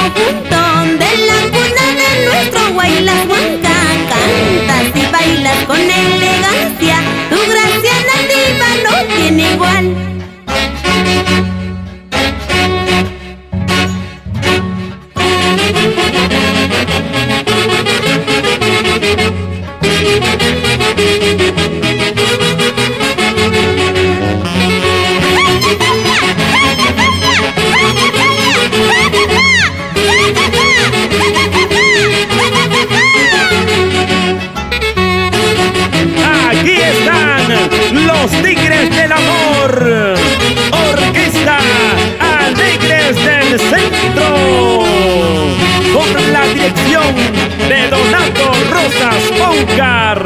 junto de la cuna de nuestro Huaylas Huanca. Cantas y bailas con elegancia, tu gracia nativa no tiene igual. Aquí están los Tigres del Amor, Orquesta Alegres del Centro, con la dirección de Donato Rosas Póncar.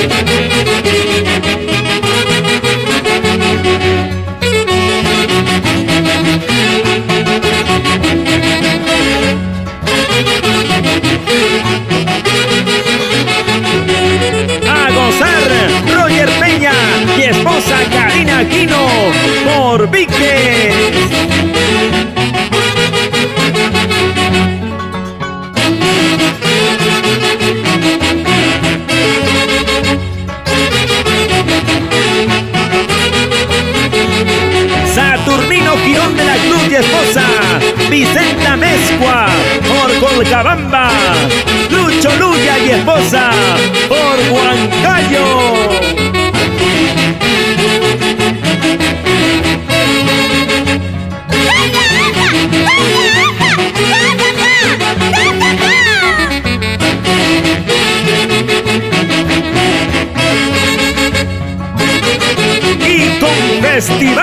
A gozar, Roger Peña y esposa Karina Aquino por Víquez. Saturnino Girón de la Cruz y esposa Vicenta Mezcua por Colcabamba. Lucho Luya y esposa por Huancayo. Y con festival